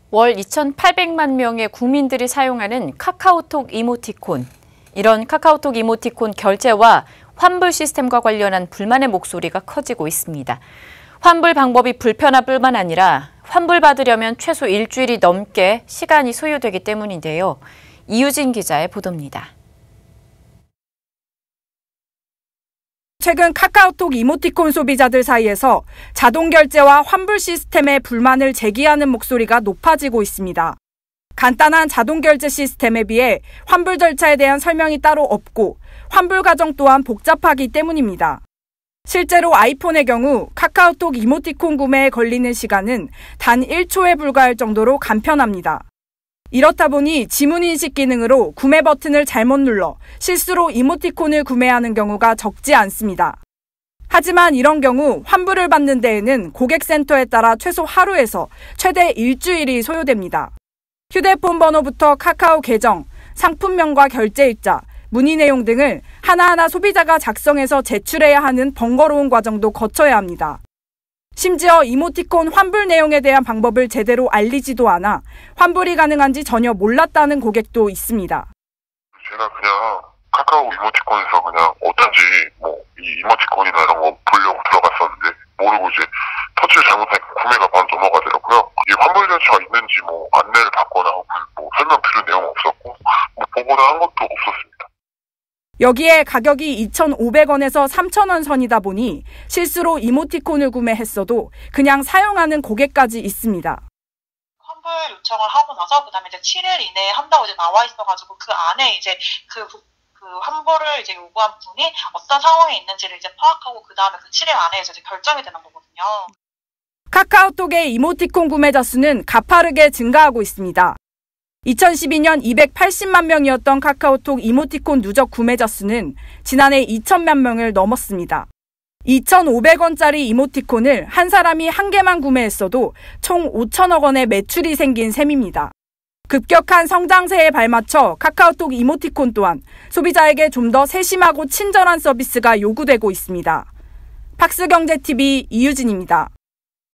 월 2,800만 명의 국민들이 사용하는 카카오톡 이모티콘. 이런 카카오톡 이모티콘 결제와 환불 시스템과 관련한 불만의 목소리가 커지고 있습니다. 환불 방법이 불편할 뿐만 아니라 환불받으려면 최소 일주일이 넘게 시간이 소요되기 때문인데요. 이유진 기자의 보도입니다. 최근 카카오톡 이모티콘 소비자들 사이에서 자동 결제와 환불 시스템에 불만을 제기하는 목소리가 높아지고 있습니다. 간단한 자동 결제 시스템에 비해 환불 절차에 대한 설명이 따로 없고 환불 과정 또한 복잡하기 때문입니다. 실제로 아이폰의 경우 카카오톡 이모티콘 구매에 걸리는 시간은 단 1초에 불과할 정도로 간편합니다. 이렇다 보니 지문인식 기능으로 구매 버튼을 잘못 눌러 실수로 이모티콘을 구매하는 경우가 적지 않습니다. 하지만 이런 경우 환불을 받는 데에는 고객센터에 따라 최소 하루에서 최대 일주일이 소요됩니다. 휴대폰 번호부터 카카오 계정, 상품명과 결제일자, 문의 내용 등을 하나하나 소비자가 작성해서 제출해야 하는 번거로운 과정도 거쳐야 합니다. 심지어 이모티콘 환불 내용에 대한 방법을 제대로 알리지도 않아 환불이 가능한지 전혀 몰랐다는 고객도 있습니다. 제가 그냥 카카오 이모티콘에서 그냥 어떤지 이 이모티콘이나 이런 거 보려고 들어갔었는데 모르고 이제 터치를 잘못하니까 구매가 바로 넘어가더라고요. 이게 환불 절차가 있는지 안내를 받거나 설명 들은 내용 없었고 보고를 한 것도 없었습니다. 여기에 가격이 2,500원에서 3,000원 선이다 보니 실수로 이모티콘을 구매했어도 그냥 사용하는 고객까지 있습니다. 환불 요청을 하고 나서 그다음에 이제 7일 이내에 한다고 이제 나와 있어가지고 그 안에 이제 그 환불을 이제 요구한 분이 어떤 상황에 있는지를 이제 파악하고 그다음에 그 7일 안에 이제 결정이 되는 거거든요. 카카오톡의 이모티콘 구매자 수는 가파르게 증가하고 있습니다. 2012년 280만 명이었던 카카오톡 이모티콘 누적 구매자 수는 지난해 2,000만 명을 넘었습니다. 2,500원짜리 이모티콘을 한 사람이 한 개만 구매했어도 총 5천억 원의 매출이 생긴 셈입니다. 급격한 성장세에 발맞춰 카카오톡 이모티콘 또한 소비자에게 좀 더 세심하고 친절한 서비스가 요구되고 있습니다. 팍스경제TV 이유진입니다.